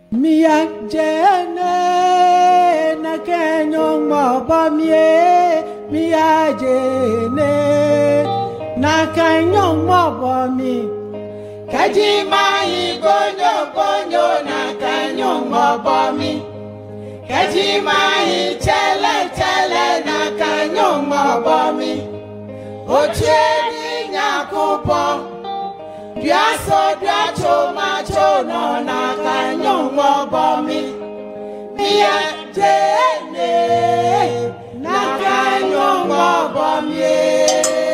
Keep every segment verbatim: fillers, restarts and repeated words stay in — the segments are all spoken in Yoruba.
Mia jene na kenyo mobamie Mia jene na kenyo mobomi Kajima igonyo bonyo na kenyo mobomi Kajima ichele chele na kenyo mobomi Ochieni nyakupo Biaso biacho macho no na kanyo mobomi Mia jene na kanyo mobomi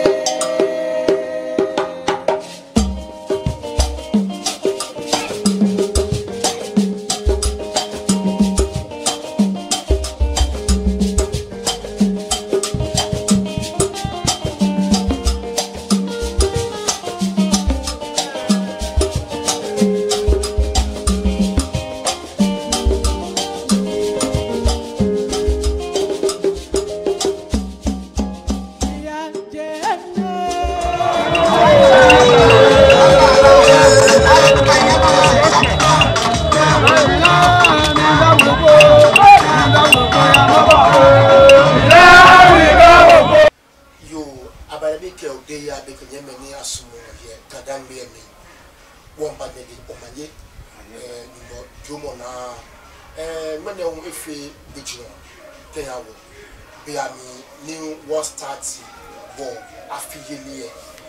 new war starts war affiliate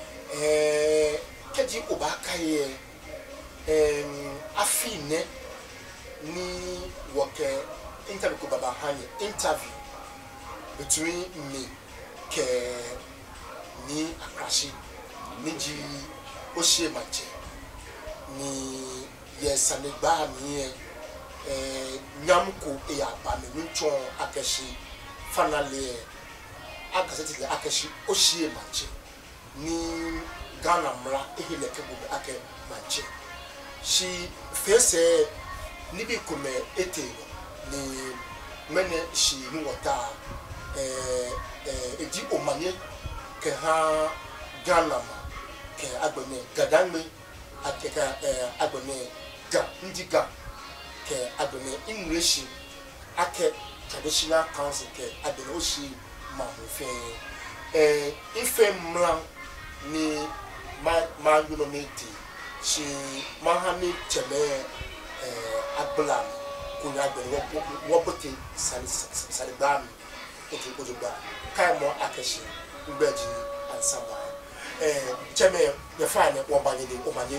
eh keji obaka ye em afine ni woke interview ko baba hanye interview between me ke Nii Akrashie ni ji Oshiyie mache ni yesane ba mi eh nyamko e aba me ncho Akrashie finally Gazzetted Akrashie Oshiyie mache ni Ghana mra ehile kebo ake mache she face ni bi kome ete ni mene she ni wota eh eh eji omanye ke ha Ghana ma ke agbene gadanme akeka eh agbene ga ndiga ke agbene English ake traditional council ke agbene Oshiyie ma fe eh ife mra ni ma ma unity she mahani cheme eh ablam kunya agbene wo bote sali sali bam ojo ojo ba kai mo Akrashie Mbeji and Samba. Eh, Cheme, the fine one by the Omani.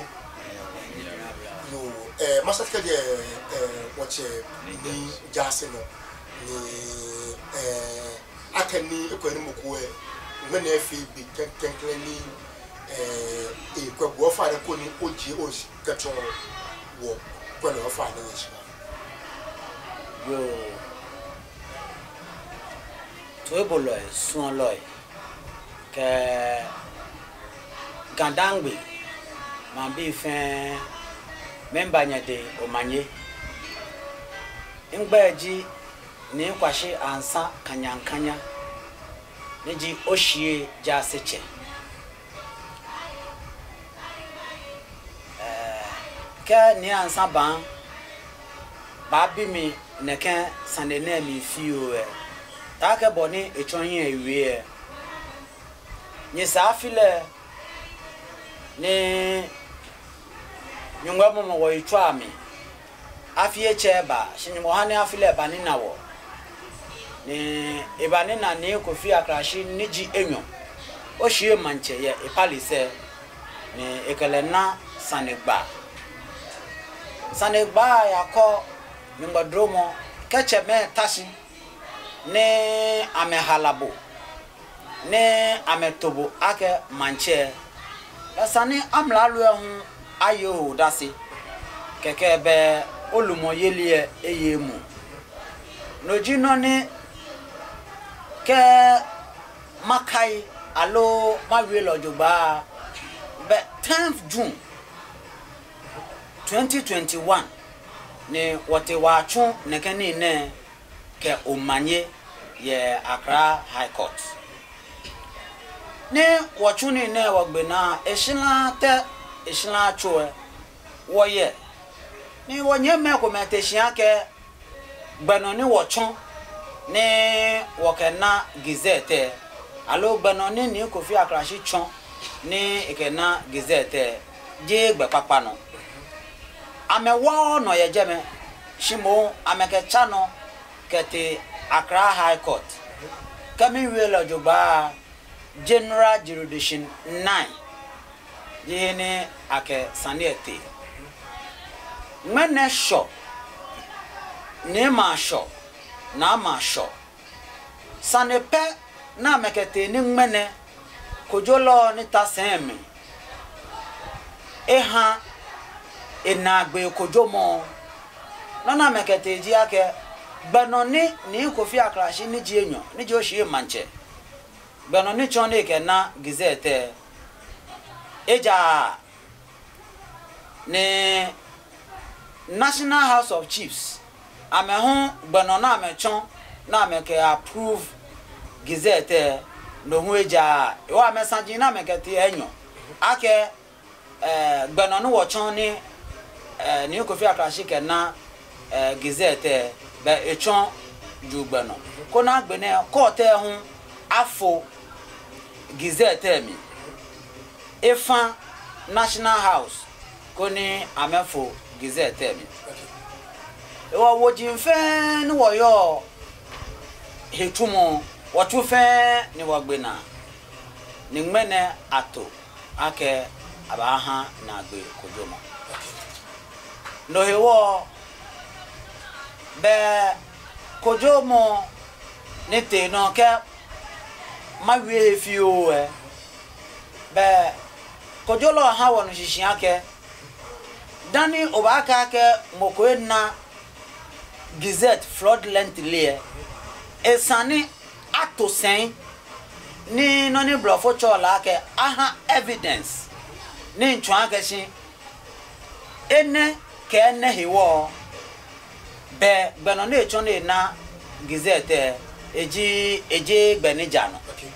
You, eh, Master Kadi, eh, watch Nii Jason, Nii, eh, Akani, Equanimuque, when if he be technically, eh, a quick warfare, a coni, Oji, Osh, Catron, war, when of finance. Yo, Twiboloy, Swan Loy. Ke Gandangbe mambi fe member nya de omanye ngbaji Nii Kofi ansa kanyankanya neji Oshiyie jaseche eh ke ni ansa ban ba bi mi neken sanene mi fiyo e ta ke boni echonyin ewie ni safile ni nyungwa mo wo itwa mi afie cheba shinimo hani afile bani nawo ni ebani na Nii Kofi Akrashie niji enyo Oshiyie manche ye epalise ni ekelena sanegba sanegba yako nyumbadromo kecheme tashi ni amehalabo ne ametobo ake manche esani amlalu ehun ayo dasi keke be olumo yelie eyemu nojino ni ke makai alo mawe lojogba be tenth June twenty twenty-one ni wote wachu nekeni ne ke omanye ye Accra High Court ne wachuni ne wagbena eshila te eshila choe woye ni wonye me commentation ke gbeno ni wochon ni wokena Gazzetted alo gbeno ni Nii Kofi Akrashie chon ni ikena Gazzetted je gbe papa no amewa no ye jeme shimo amekecha no kete Accra High Court kami wela joba General Jurisdiction nine yene ake saniete mene sho ne ma sho na ma sho sanepe na mekete ni mene kojolo ni tasemi eha enagbe kojomo nana mekete ji ake benoni Nii Kofi Akrashie ni ji enyo ni ji Oshiyie manche benoni chone ke na Gazzetted eja ne National House of Chiefs amehu benona amechon na ameke approve Gazzetted no hu eja e wa mesanji na mekete enyo ake eh benoni wo chon ni eh Nii Kofi Akrashie ke na eh Gazzetted be echon jugbeno kona gbene court e hu afo Gazzetted mi efa National House koni amefo Gazzetted mi e wo wojin fe ni wo yo hetumo wo tu fe ni wo gbena ni ngmene ato ake abaha na gbe kojomo no hewo be kojomo ni te no ke ma wie fi o e be kojolo ha wonu shishin ake dani obaka ke moko na Gazette fraudulent lie esani ato sen ni no ni blofo chola ke aha evidence ni ntwa ake shin ene ke ene hiwo be gbeno na echon na Gazzetted eji eji gbenija no okay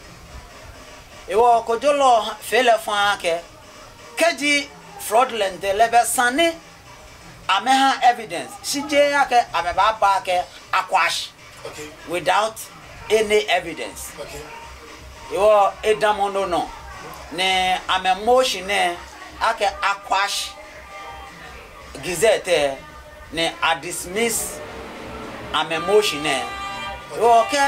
ewo kojolo fele fun ake keji fraudulent lebe sani ameha evidence sije ake ameba ba ake akwash okay without any evidence okay ewo edamono no ne amemotion ne ake akwash Gazzetted ne a dismiss amemotion ne ewo ke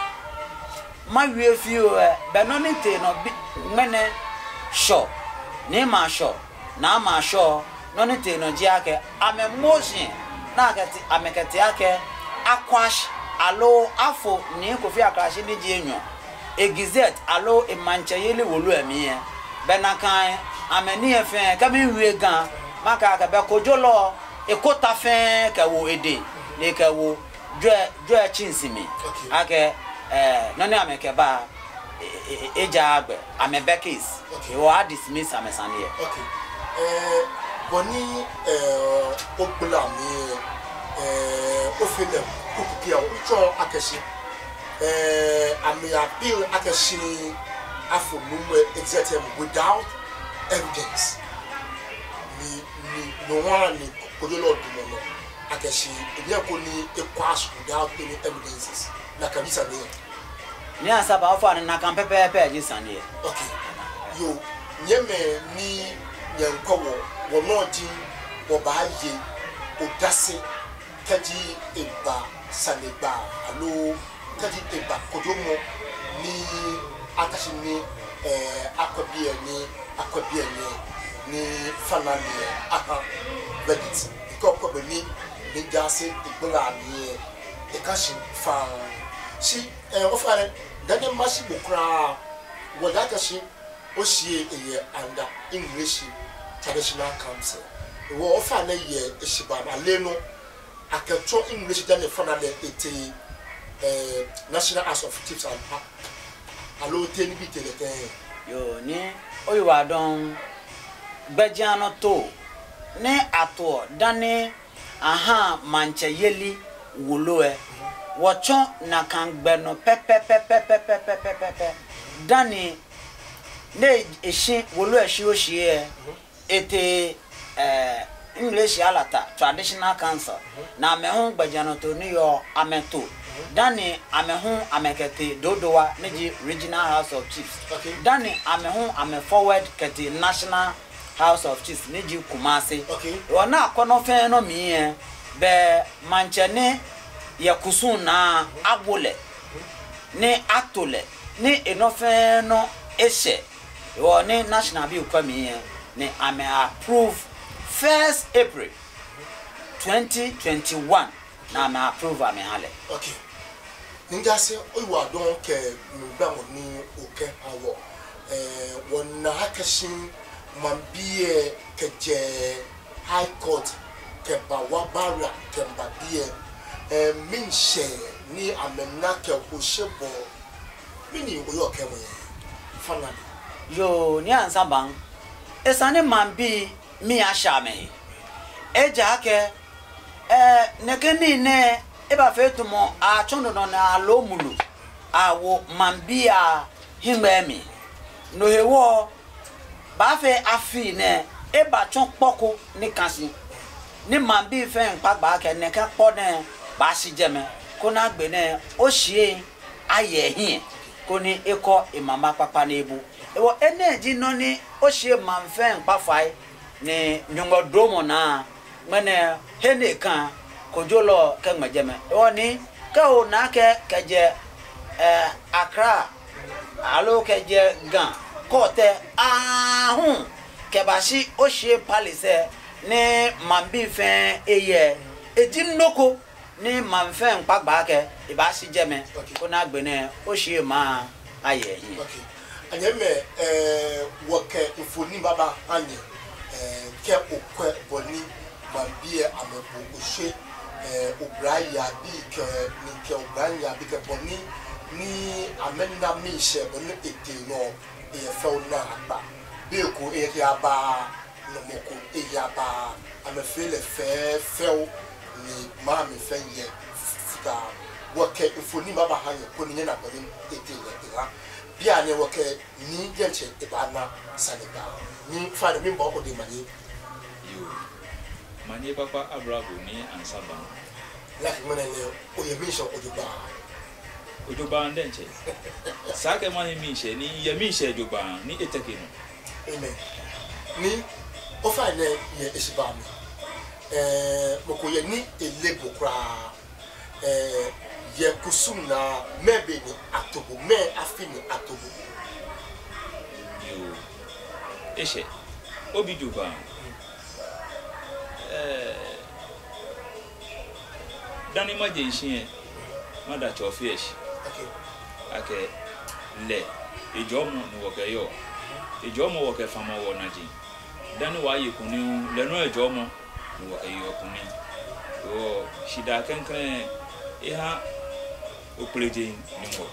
ma wie fi o be no ni te no mene sure ni ma sure na ma sure no ni te no ji ake amemotion na akati amekati ake akwash alo afo Nii Kofi Akrashie ni ji enyo e Gazette alo e manche yele wolu emi e be na kan ameni efe ka mi wie gan maka ka be kojolo e kota fe ka wo ede le ka wo dwe dwe chinsimi ake eh no ni ameke ba eja agbe amebekis e wo dismiss amesanie okay eh boni eh opula mi eh ofele kokupia ucho akeshi eh ami appeal akeshi afo numwe Gazzetted without evidence ni ni no one ni kojolo dumo akeshi ebi ko ni ekwas without any evidences na kabisa de ni asaba ofo na kan pepe pepe jisanie okay yo nyeme ni nyankowo wo no di wo ba ye odase kaji eba sanegba alo kaji eba kodomo ni atashi ni eh akobie ni akobie ni ni fanani aha vedit ikoko be ni ni jase igbola ni e kashi fa si eh ofare dane mashi bukra wo da kashi Oshiyie eye under English traditional council wo ofa na ye eshiba aleno akato English dane fana de ete eh National House of Chiefs and alo teni bi telete yo ni oyiwa don gbejano to ne ato dane aha manche yeli woloe wocho na kan gbeno pepe pepe pepe pepe pepe dane ne eshi wolo eshi Oshiyie ete eh English alata traditional council na me hu gbajano to ni yo ameto dani ame hu amekete dodowa neji regional house of chiefs dani ame hu ame forward kete national house of chiefs neji Kumasi wona akono fe no mi e be manchene ye kusun na agbole ni atole ni enofe no eshe wo ni national bi kwa mi e ni ame approve first April twenty twenty-one na ame approve ame hale. Okay. Ninja se oyiwa don ke nugba mo ni oke awo eh wona hakashin mambie keje high court ke ba wa bara ke ba bie eh minche ni amemna ke oshebo mini oyo ke mo fana yo ni ansa ban esane mambi mi ashame eja ke eh nekeni ne eba fetumo a chondo no na alomulu awo mambi a himemi no hewo ba fe afi ne eba chon poko ni kansi ni mambi fe npa gba ke ne ka po ne ba si jeme ko na gbe ne Oshiyie aye hin ko ni eko imama papa na ebu ewo energy no ni Oshiyie manfe npa fai ni nyongo domo na mene hene kan kojolo ke majeme woni ka o na ke keje eh Accra alo keje gan kote ahun ke ba si Oshiyie palace ni mambi fe eye ejinoko ni manfe npa gba ke e ba si jeme ko na gbe ne Oshiyie ma aye yin okay anyeme eh woke ifoni baba anye eh ke okwe boni mambie amebu Oshiyie eh obraya bi ke ni ke obraya bi ke boni ni amenda mishe boni ete no e fe ona agba bi ko e ya ba no moko e ya ba amefele fe fe ni ma me fe ye futa woke ifoni baba hanye ko ni na boni ete le ra bi ane woke ni genche e ba na saneba ni fa de mi bo ko de mani yo mani papa abrabo ni ansaba la menele o ye mission ojoba ojoba ndenche sake mani mission ni ye mission ojoba ni etekeno amen ni o fa ne ye esiba mi eh moko ye ni elebo kra eh ye kusum na mebe ni atobo me afini atobo yo eshe obi joba eh dani ma je isin ma da Chiefof okay ake le ejomo ni woke yo ejomo woke fama wo naji dani wa ye kunu le no ejomo ni woke yo kunu o shida kankan eha opleje ni mo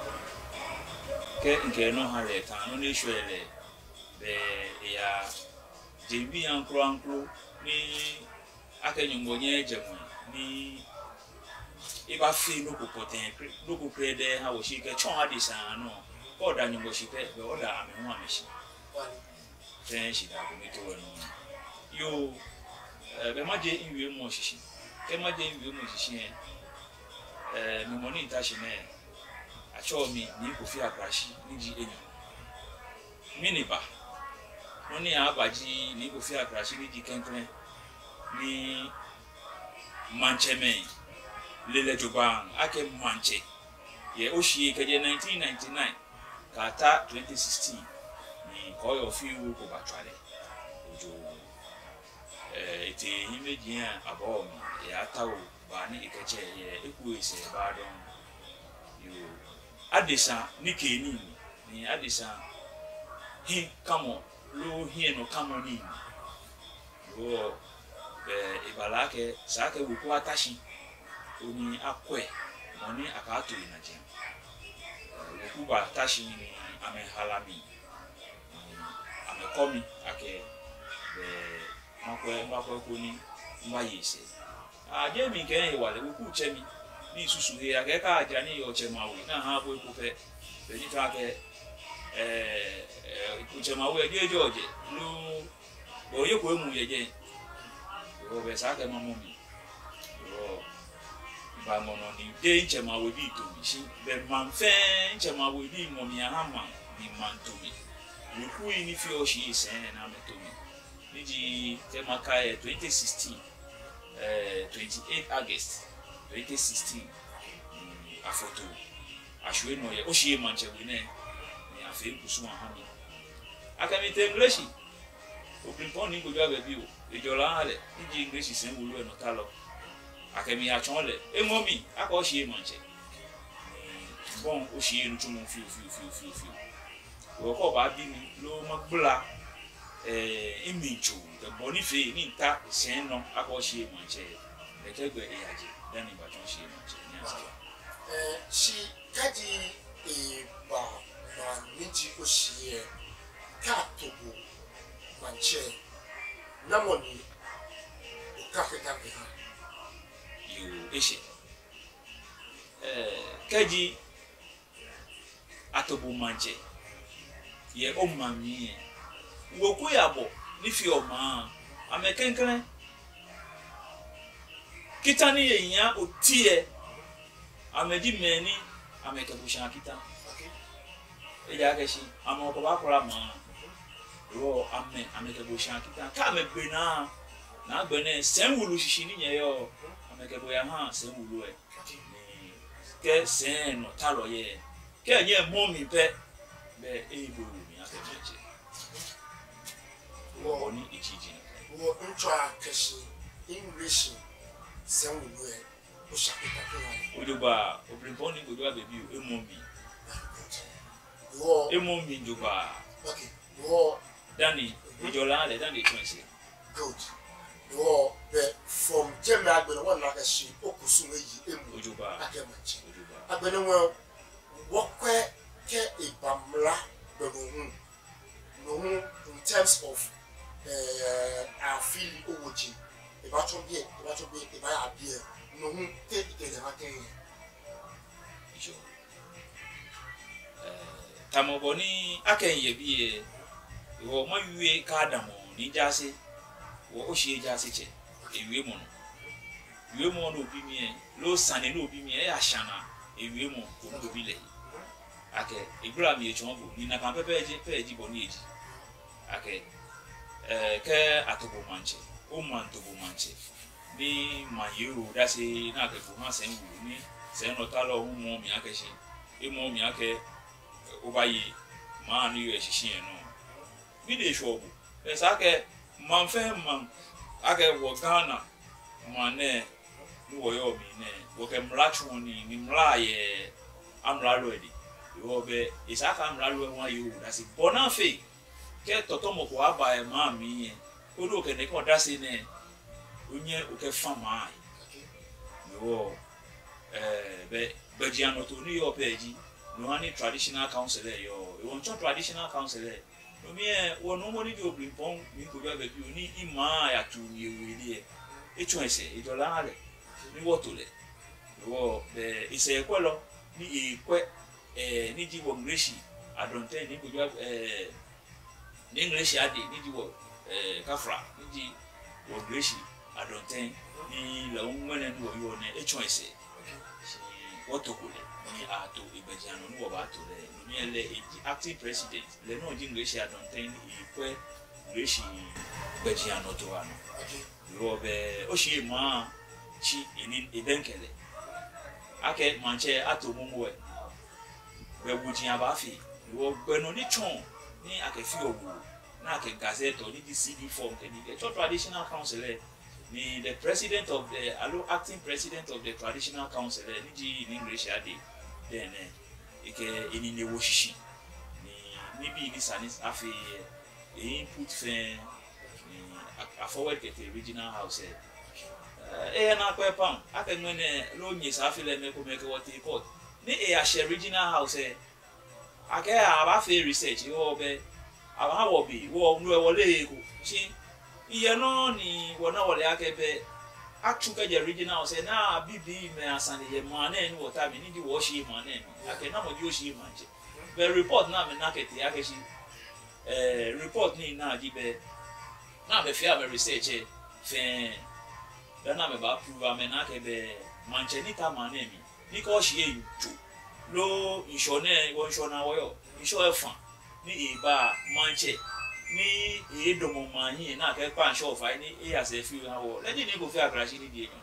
ke nke no ha le tan no ni hwele be ya jebi ankro ankro ni akenyumonye ejemu ni iba fi no popoten no popede ha wo shike chon hadisa no oda nyumbo shike be oda ame ho ameshi ten shi da ko meto no yo be maje inwe mo shishi ke maje inwe mo shishi eh mi moni tashi ne acho mi Nii Kofi Akrashie ni ji enyo miniba no ni abaji Nii Kofi Akrashie ni ji kenkren ni mancheme lele joban ake manche ye Oshiyie keje nineteen ninety-nine kata twenty sixteen ni koyo fiu ko batwale ojo eh ite himeji an abom ya tawo ba ni ikeche ye eku ese ba don yo adisa ni keni ni adisa hi kamo lo hi no kamo ni yo eh ibalake sake wuku atashi oni akwe moni akato inaje wuku ba atashi ni ame halami ame komi ake be makwe makwe kuni mbayise aje mi ke wale wuku chemi ni susu he ake ka aja ni yo chemawe na ha bo ikufe be ni take eh ikuchemawe je joje lu oye ko emu yeje yo be sa ke mama mi yo ba ngono ni de nchema we bi to mi shi be man fe nchema we bi mo mi ahama ni man to mi we ku ni fi Oshiyie sen na me to mi ni ji tema kai twenty sixteen eh twenty-eight August twenty sixteen a photo ashwe no ye Oshiyie manche we ne ni afi kusu ahami akami te English oprimpon ni gojo abebi o ejola ale ni ji English sen wulu e no talo akemi achonle emomi aka Oshiyie manche bon Oshiyie no tumo fi fi fi fi fi wo ko ba bi ni lo magbula eh imicho the bonife ni nta sen no aka Oshiyie manche le tegbe e yaje dan ni ba Oshiyie manche ni asa eh si kaji e ba na niji Oshiyie ka tobo manche namoni ukafeta pe yo eshe eh kaji atobo manche ye o mami wo ku ya bo ni fi o ma amekenkere kitani ye yan o tie amedi meni amekebusha kita okay e ja ke shi amo ko ba kora ma ro ame amekebusha kita ka me gbe na na gbe ne senwulu shishi ni ye yo amekebo ya ha senwulu e ke sen no talo ye ke nye momi pe be e bo mi akeje wo ni ichiji wo ntwa keshi English senwulu e o shakita pe ojoba oprimpon ni gojo abebi o emomi wo emomi joba okay wo dani ejola le dani twenty good wo the from Jemma agbere won na keshi okusu meji emu ojoba akemachi ojoba agbere won wo kwe ke ibamla begun no in terms of eh I feel owoji e ba tun bi e ba tun bi e ba ya bi e no hu te ikele ha ten ijo eh tamobo ni akenye bi e wo mo yue ka damo ni jase wo Oshiyie jase che ewie mo no ewie mo no obi mi e lo sane no obi mi e ashana ewie mo ko do bi le ake igbra mi e chongo ni na kan pepe je pe ji bo ni eji ake eh ke atobo manche o man tobo manche ni mayo da se na ke ko ma sen wu ni sen no talo hu mo mi ake shi e mo mi ake o ba yi ma ni yo shishi e no bi de shobu e sa ke man fe man ake wo Ghana man ne ni wo yo mi ne wo ke mlachu ni ni mla ye amla lo edi yo be e sa ka mla lo wa yo da se bona fe ke totomo ko aba e ma mi ye o do ke ne ko da se ne onye o ke fama yo eh be bejiano to ni yo peji no ani traditional counselor yo e won traditional counselor no mi e won no mo ni do brimpon mi ko be bi oni ima ya tu ni ewele e e tun ese e do la ale ni wo to le wo be ise ko lo ni e kwe eh ni ji wo English adonte ni ko eh ni English ade ni ji wo eh kafra ni ji wo English adonte ni la unwene ni wo yo ne e tun ese wo to ko le ni ato ibejiano ni wo ba to le ni ele acting president le no ji English adonte ni kwe English ibejiano to ano wo be Oshiyie ma chi ini edenkele ake manche ato mumu e we wuji abafi wo gbenu ni chon ni ake fi owu na ake Gazzetted ni di C D form ke ni the traditional counselor ni the president of the allo acting president of the traditional counselor ni ji in English ade then ike ini ne wo shishi ni ni bi ni sanis afi e input fe ni a forward ke the regional house eh na kwa pam aka nwene lo nyi sa afi le me ko me ke what court ni e a share regional house eh aka aba fe research yo be aba ha wo bi wo nu e wole ko chi iye no ni wo na wole aka be atuka je regional house na bibi me asane ye mo na ni wota mi ni di wo shi mo na aka na mo di Oshiyie manje be report na me na ke ti aka shi eh report ni na di be na be fe aba research fe then I'm about prove I'm an akebe manchenita manemi Nii Oshiyie to lo inshone one shona oil insho fan ni eba manche ni edomo mani na ke pan show fa ni e as a few hawo let Nii Kofi Akrashie ni die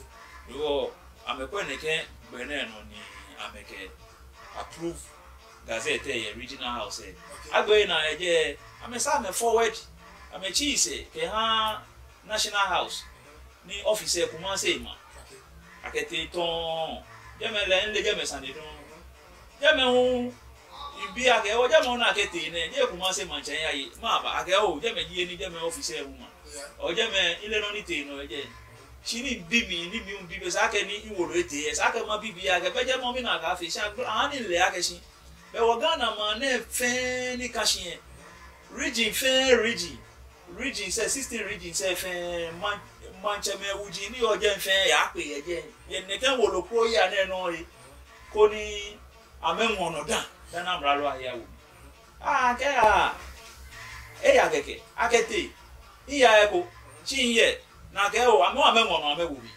yo amekwe neke bene no ni ameke approve Gazzetted a regional house agbe na eje amesa me forward amechi se ke ha national house ni officer kuma se ma akete ton jemele nle jeme sande don jeme hu ibi age o jeme na akete ne je kuma se manchen ya yi ma ba age o jeme ji ni jeme officer hu ma o jeme ile no ni te no eje chini bibi ni mi un bibi sa ke ni iworo ete e sa ke ma bibi age be je mo mi na ka fi sha ani le age shi be wo Ghana ma na fe ni kashin region fe region region say sixteen region say fe man mancheme uji ni oje nfe ya pe yeje ye neke wo lo pro ya na no yi ko ni amenwo no dan dan amra lo aya wo ah ke a e ya keke akete iya eko chinye na ke o amo amenwo no amewo bi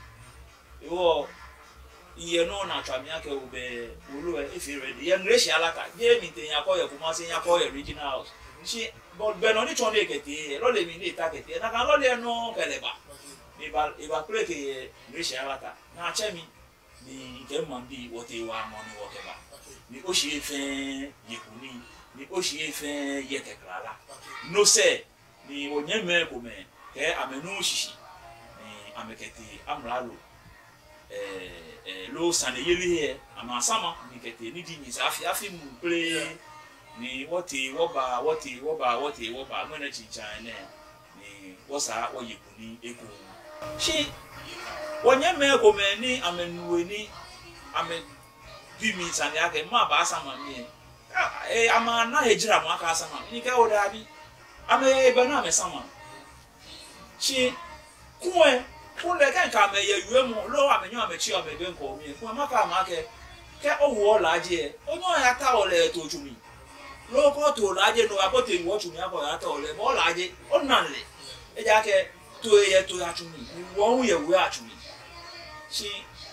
iwo iye no na twa mi ake wo be wolu e fi ready ye ngreshi alaka je mi te ya ko ye kuma se ya ko ye regional house shi but beno ni chonde kete lo le mi ni ta kete na kan lo le no keleba Eba eba pleke ngreshi alaka na chemi ni kemman bi wote wa mo ni wokeba ni Oshiyie fe yekuni ni Oshiyie fe yetekrala no se ni onyeme ko me ke amenu shishi ni amekete amralo eh eh lo sande yeli he amasama ni kete ni dinyi afi afi mu ple ni wote woba wote woba wote woba ngona chinchan ne ni wosa oyekuni eku She onye me ko me ni amenuwe ni ame bi mi sane aka ma ba asama mi e ama na hejira mo aka asama ni ka oda bi ame ebe na me sama she kuwe kunle kan ka me ye yue mo lo amenyo amechi o me be nko mi ku ma ka ma ke ke owo laje onyo ya ta ole to chumi lo ko to laje no apote wo chumi abo ya ta ole bo laje onanle e ja ke to ye to achumi won ye we achumi shi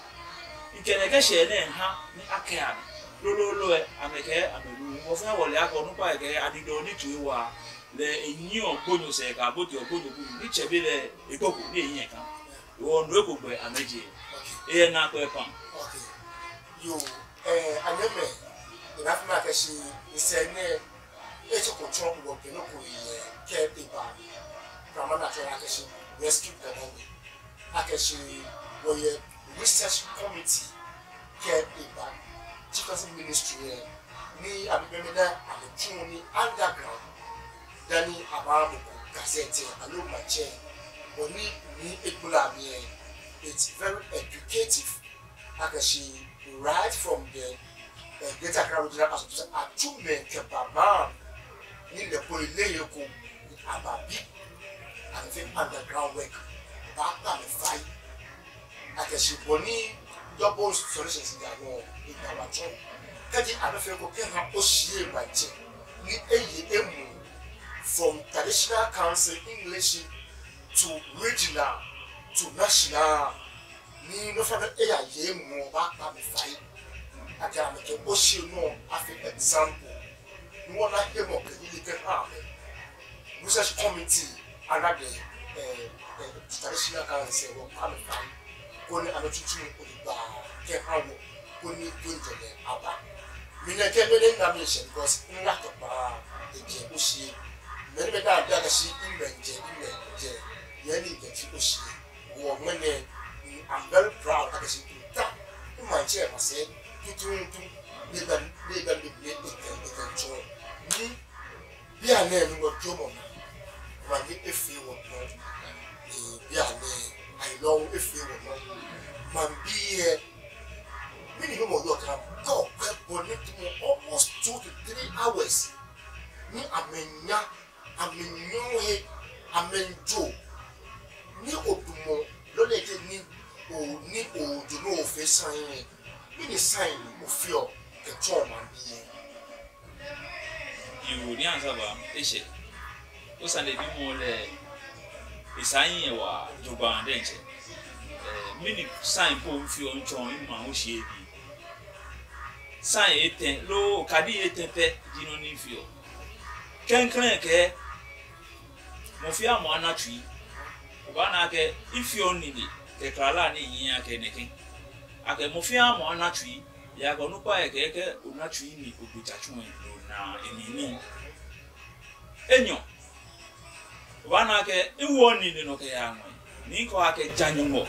ikeneke she ne ha ni akea lo lo lo e ameke amelu mo fe wole akonu pa eke adido ni tuwa le eyin ogbonyo se ka boti ogbonyo bu ni chebe le ekoko ni eyin kan wo ndo ekogbe ameje e na ko e pan okay yo eh anyeme ina fi ma ke shi ise ne e so control wo ke no ko ye ke tipa from na try akeshi rescue the money akeshi wo ye research committee care tipa Chieftaincy ministry ni abibeme na abetu ni underground dani abamu Gazzetted alo mache oni ni ekula mi it's very educative akeshi right from the uh, Greater Accra Regional Association atume ke baba ni le polile yoko ababi and the underground work back and fight akeshi boni double solutions in the in our job kadi abefe ko ke ha Oshiyie mache ni eye emu from traditional council English to regional to national ni no fa e ya ye mu back and fight akara ke Oshiyie no afi example ni wona he mo ke ni ke ha research committee under the uh, traditional council will come from going and teaching the ke hawo koni tunjo le aba mina ke mele na mission because in that ba the Oshiyie many me da da shi invenje invenje ye ni ke Oshiyie wo mene I'm very proud that she do that in my chair I said tutu tu ni ga ni ga ni ni ke joy ni bi ane ni go jomo Rangi efe wo no e bia ne I know efe wo no man bi e mini no mo yo ka go bonnet almost two to three hours ni amenya amenyo he amenjo ni odumo lo le je ni o ni o do no fe sign mini sign o feel ke cho man bi you ni answer ba e Osande bi mo le isayin wa joba ndenche mini sign po mfi on chon ima Oshiyie bi sign eten lo kadi etepe dino ni fio kenkren ke mo fi amo anatwi oba na ke ifio ni ni ke krala ni yin ake neken ake mo fi amo anatwi ya ko nupa e ke ke onatwi ni ogutachun na enini enyo oba na ke iwo ni ni no ke ya nwe ni ko ake janyumo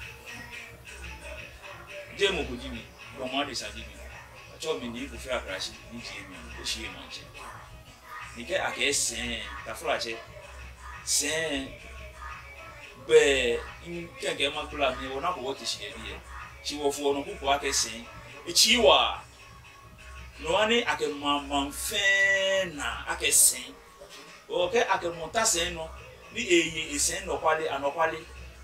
demo ko jimi ko mo de sa jimi cho mi Nii Kofi Akrashie ni je mi Oshiyie manche ni ke ake sen ta fura che sen be in kenge makula mi wona ko wote shi bi e Chiefof ono ku ake sen e chiwa no ani ake mamam fe na ake sen o ke ake monta sen no ni eye esen no kwale anokwale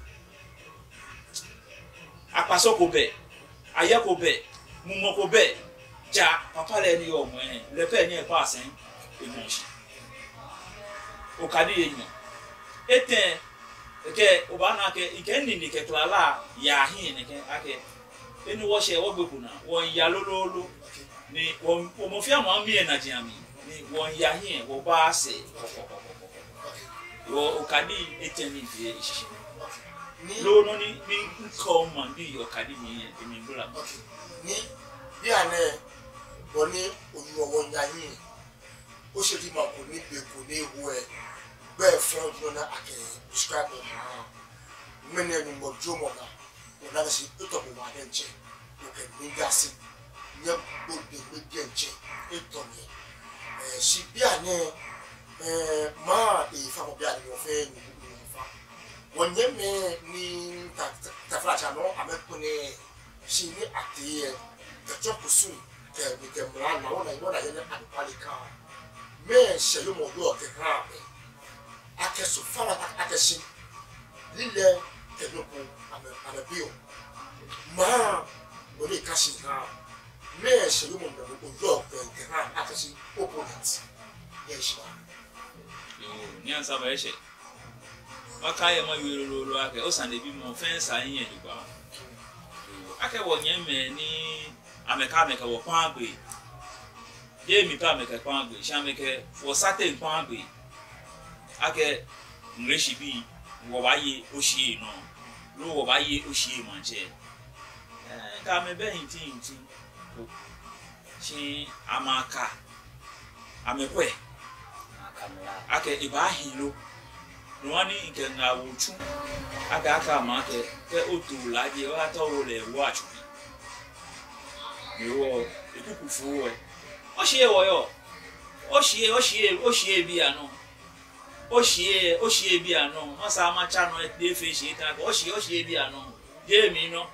apaso ko be aya ko be mumo ko be ja papa le ni o mo en le pe ni e pa sen e mo shi o kadi yin eten ke o ba na ke ike ni ni ke klala ya hin ni ke ake eni wo she wo gbeku na won ya lololo ni won mo fi àwọn mi e na ji ami ni won ya hin wo ba se wo o kadi eten ni de ishi lo no ni mi ko man bi o kadi ni e mi bula ni bi ane woni onu won ya yin o se di ma ko ni be ko ni hu e be fun jo na ake describe ha mene ni mo jo mo na o na si to to mo ma den che o ke ni gasi nye bo de me den che e to ni eh si bi ane eh ma e fa mo bi ane o fe ni fa wonye me ni ta ta fra cha no amekune si ni ati the job pursue the with the man na wona wona ye na adipalika me se yo mo do ke ha be ake so fara ake si lile ke no ko ame ame bio ma o le kasi ha me se yo mo do do ke ha ake si opponent ye shi ba yo ni ansa ba ye she wakaye ma yoro lo ake o san de bi mo fence ayin e duba ake wo nyeme ni ameka ameka wo kwa agbe ye mi pa ameka kwa agbe sha ameka for certain kwa agbe ake ngreshi bi wo ba ye Oshiyie no lo wo ba ye Oshiyie manche eh ka me be hinti hinti shi amaka amekwe ake iba hilo no ani nke nga wuchu aka aka ma ke ke otu la je wa to ro le watch yo ikuku fu e Oshiyie wo yo Oshiyie Oshiyie Oshiyie bi ano Oshiyie Oshiyie bi ano ma sa ma cha no e de fe shi ta Oshiyie Oshiyie bi ano je mi no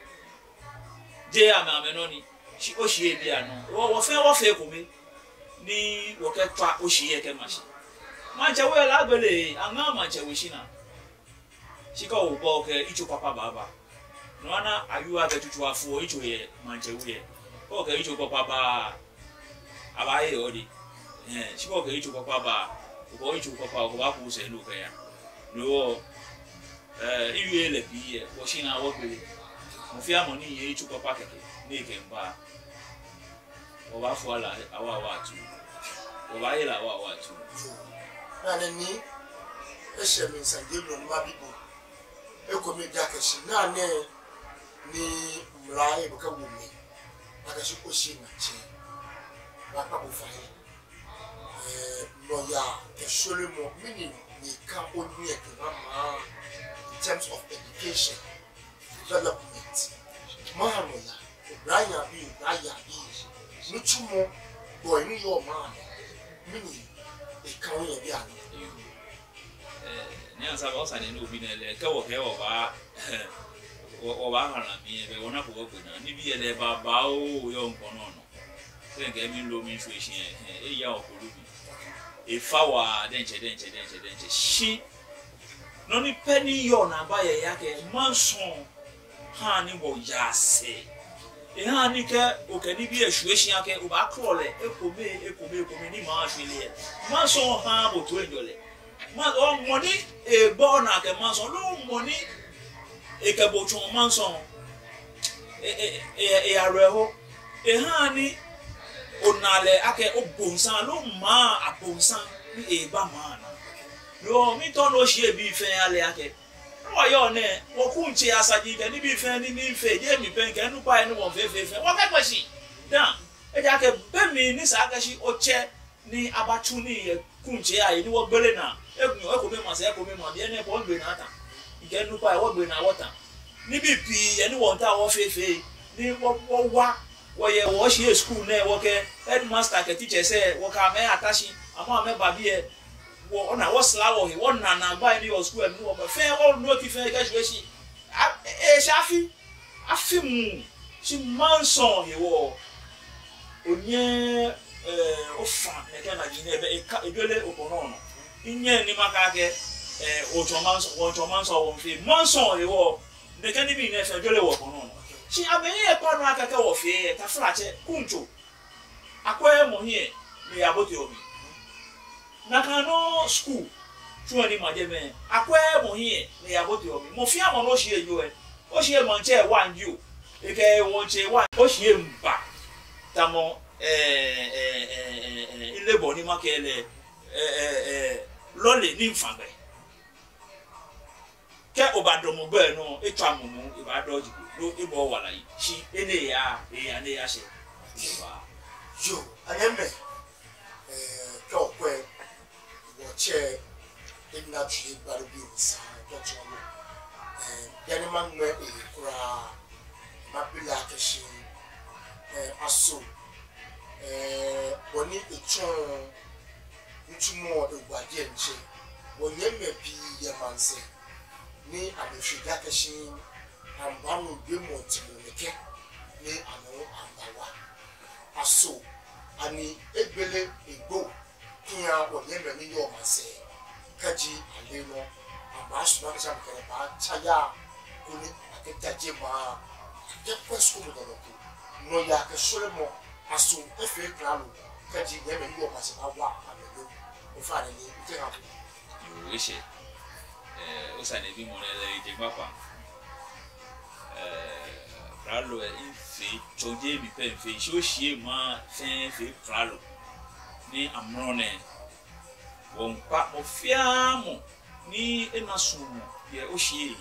je ama me no ni shi Oshiyie bi ano wo wo fe wo fe ko mi ni wo ke twa Oshiyie ke ma shi manche we la gbele anga manche we shina shika o bo ke ichu papa baba no ana ayuwa ke tutu afu ichu ye manche we o ke ichu papa ba abaye odi eh shika ke ichu papa ba o ichu papa ko ba ku se lu ke ya no eh iwe le bi ye wo shina wo gbele mo fi amoni ye ichu papa ke ni ke mba o ba fu ala awa wa tu o ba ye la wa wa tu na ni eshe mi sanje lo ma bibo e ko mi da ke shi na ne ni mra e buka wu mi aka shi Oshiyie na che ba pa bu fa eh no ya ke shole mo mini ni ka oni e ke ma in terms of education development ma no ya Brian bi Brian bi ni chumo boy ni yo ma mini e kan ye bi ani eh ni ansa ba osa ni no bi na le ke wo ke wo ba wo ba hala mi be wona ko ko na ni bi ele ba ba o yo nko no no se nke mi lo mi so ehin eh e ya o ko lu bi e fa wa denche denche denche denche shi no ni peni yo na ba ye ya ke manson ha ni wo ya se e ha ni ke o ke ni bi esu ehin ake o ba krole e ko be e ko be ko me ni ma asile manson ha bo to enjole ma o money e bo na ke manson lo money ekebo chon manson e e e areho e ha ni onale ake obonsan lo ma abonsan ni e ba ma na yo mi to no Oshiyie bi fe ale ake wo yo ne wo kunche asaji ke ni bi fe ni ni fe je mi pe ke nu pa ni won fe fe fe wo ka kwesi dan e ja ke be mi ni sa ka shi oche ni abatu ni ye kunche ayi ni wo gbele na egun e ko me ma se e ko me ma bi ene bo ngbe na ta ike nu pa e wo gbe na water ni bi pi eni won ta wo fe fe ni wo wo wa wo ye wo Oshiyie school na wo ke headmaster ke teacher say wo ka me atashi amo me ba bi e wo na wo sla wo he wo na na gba ni your school ni wo ba fe wo no ti fe ka shwe shi e shafi afi mu shi manson he wo onye eh o fa me ke na ji ne be e ka e dole opono no inye ni maka ke eh o chomanso o chomanso wo fi manson he wo de kan bi ne fe dole wo opono no shi abenye e pa no aka ke wo fi e ta frache kuncho akwa mo hie me aboti obi nakano school chuani majeme akwa mo hie me aboti obi mo fi amo no Oshiyie yo e Oshiyie mo nche one you e ke won che one Oshiyie mba tamo eh eh eh ile bo ni makele eh eh lole ni mfagbe ke obadomo gbe no etwa mumu ibado jigo no ibo wala yi shi ene ya e ya ne ya she yo anyembe eh ko kwe wo che igna twi baru bi sa ko chomo eh yani manwe e kura mabila keshi eh aso eh woni echon ntumo egwade nche wonyeme bi yamanse ni abefida keshi ambanu bi montimoneke ni anu ambawa aso ani egbele egbo kiya wonyeme ni yo manse kaji aleno abasu na kasa mkere ba chaya kuni aketaje ma de presco mo doku no ya ke solemo aso efe klalo kaji yeme ni yo manse ba wa amelo o fa ni ti ha yo ise eh osane bi mo le je papa eh klalo e fi choje bi pe fi Oshiyie ma fin fi klalo ni amrone won pa mo fiamo ni enasumu ye Oshiyie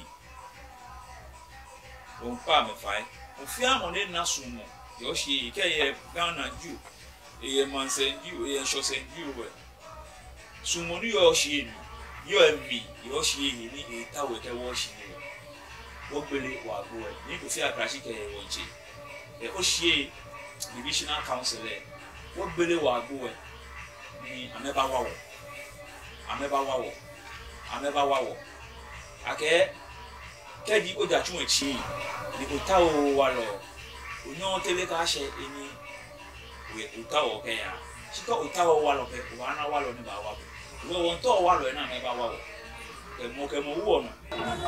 won pa me fai mo fiamo ni enasumu ye Oshiyie ke ye Ghana ju ye mansenju ye shosenju we sumo ni Oshiyie yo emi ye Oshiyie ni etawe ke wo Oshiyie wo gbele wa go e Nii Kofi Akrashie ke ye wonche ye Oshiyie divisional council e wo gbele wa go e ni ameba wawo ameba wawo ameba wawo ake keji oja tun echi ni otawo wa lo onyo tele ka se eni we otawo ke ya sito otawo wa lo pe wa na wa lo ni ba wa wo won to wa lo na ameba wawo ke mo ke mo wo no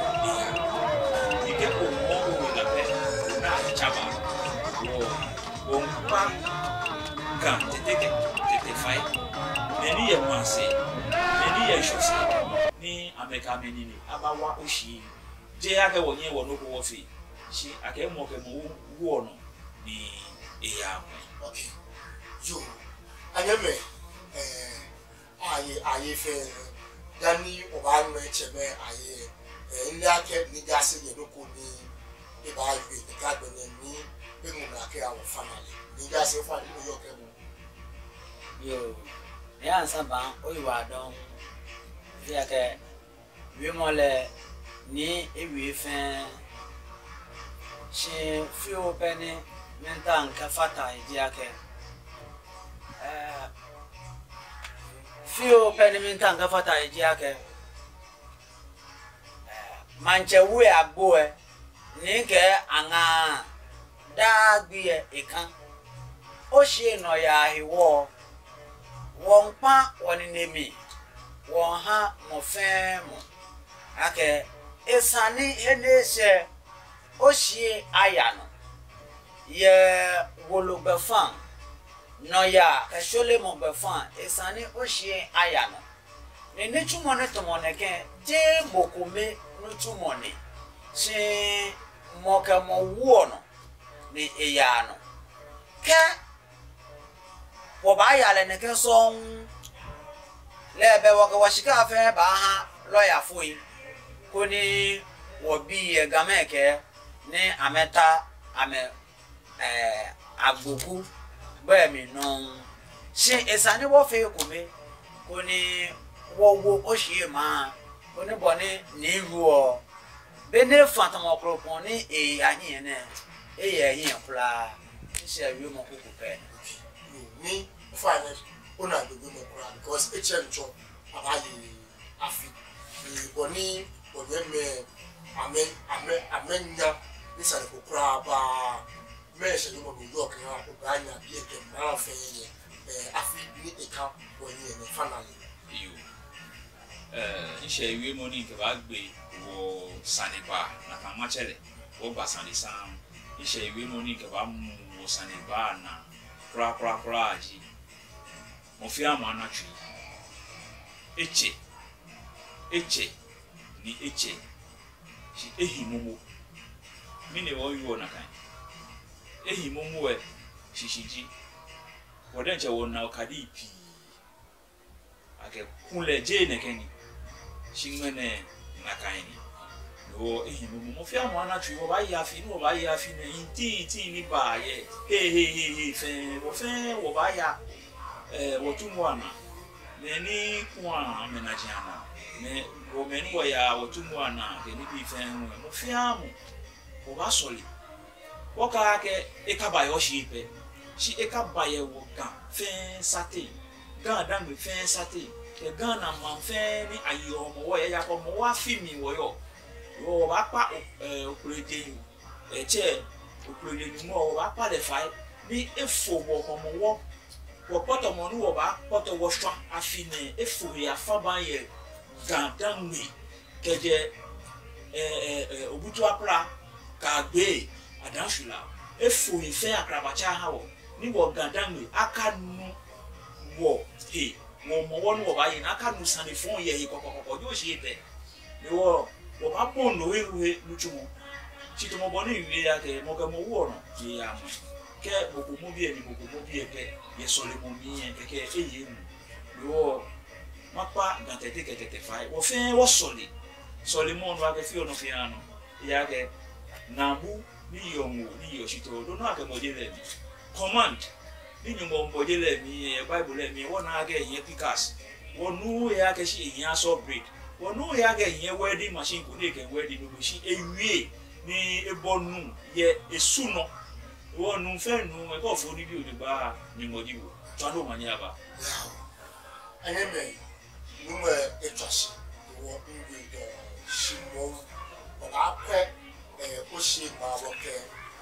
ike ko mo wo la pe na chaba wo wo pa kan tete tete fai meni ye manse meni ye shose ni ameka meni ni abawa Oshiyie je ake wonye wo no ko wo fi shi ake mo ke mo wo no ni eya mo okay yo anyeme eh aye aye fe dani oba no echeme aye eh ile ake ni gase ye no ko ni e ba yu ni ka gbe ni be mu na ke awo family ni gase fa ni yo ke mo yo ya saba oyiwa don via ke wi mole ni ewi fen she fi openi menta nka fata idia ke eh fi openi menta nka fata idia ke eh manche wi agbo e ni ke anga da gbi e ikan Oshiyie no ya hiwo won pa woni nemi won ha mo femo ake esani enese Oshiyie ayano ye wolobefan no ya kashole mo befan esani Oshiyie ayano ne netumo ne tomo ne ke je bokome netumo ne si moka mo wono ni eyano ke wo ba ya le ne ke song le be wo ke wa shika fe ba ha lawyer foi ko ni wo bi e gameke ni ameta ame eh agboku ba mi no si esani wo fe ko me ko ni wo wo Oshiyie ma ko ni boni ni ruo bene fatama kropon ni e ahin ne e ye hin kula se wi mo ko pe ni finance ona do mo kura because e chen cho abayi afi ni boni boni me amen amen amenya ni sare ko kura ba me se ni mo New York na ko ba nya bi e ke ma fe ye eh afi ni e ka woni ne finally you eh ise wi mo ni ke ba gbe wo saniba na kan ma chele wo ba sanisan ise wi mo ni ke ba mu wo saniba na kra kra kra ji mo fi ama na twi eche eche ni eche si ehimomo mi ne wo yo na kan ehimomo e shishiji woden che wo na okadi pi ake kunle je ne keni shingene na kan ni wo ehimomo mo fi ama na twi wo ba ya fi ni wo ba ya fi ne inti ti ni ba ye he he he fe wo fe wo ba ya eh wo tumwana ne ni kwa menajiana ne wo meni wo ya wo tumwana ke ni bi fe mo fi amu wo ba soli wo ka ke e ka ba yo shi pe shi e ka ba ye wo kan fe sate gan dan mi fe sate ke gan na man fe ni ayo mo wo ya ko mo wa fi mi wo yo wo ba pa eh okurede e che okurede ni mo wo ba pa le fa ni efo wo ko mo wo wo poto mo nu wo ba poto wo swa afine efo ya fa ba ye gan dan mi ke je eh eh obutu apra ka gbe adanshula efo ife akrabacha ha wo ni wo gan dan mi aka nu wo he wo mo wo nu wo ba ye na aka nu sane fon ye he kokokoko yo shi te ni wo wo ba pon no we we luchumo chito mo boni wi ya ke mo ke mo wo no ye ya mo ke boko mo bi e ni boko mo bi e ke ye sole mo mi e ke ke e ye mu wo mapa gantete ke tete fai wo fe wo sole sole mo no ake fi ono fi ano ya ke nabu ni yo mu ni yo chito do no ake mo je le mi command ni ni mo mo je le mi e bible le mi wo na ake yen pikas wo nu ya ke shi yen aso bread wo nu ya ke yen wedding machine ko de ke wedding no shi ewie ni ebonu ye esu no wo nu fe nu e ko fo ni bi o de ba ni mo di wo to do ma ni aba anye me nu me etwase wo ngi do shimo wo ba pe eh Oshiyie ma wo ke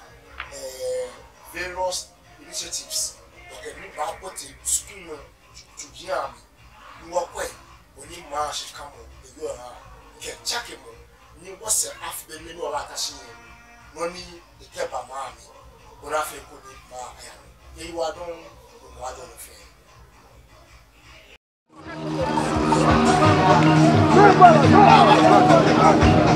eh various initiatives okay ni ba put school no to jam ni wo kwe oni ma shi kamo e yo ha ke chake mo ni wo se afbe ni no la kashi no ni e ke ba ma mi wo ra fe ko ni ma aya ni wa don mo wa don fe Hey,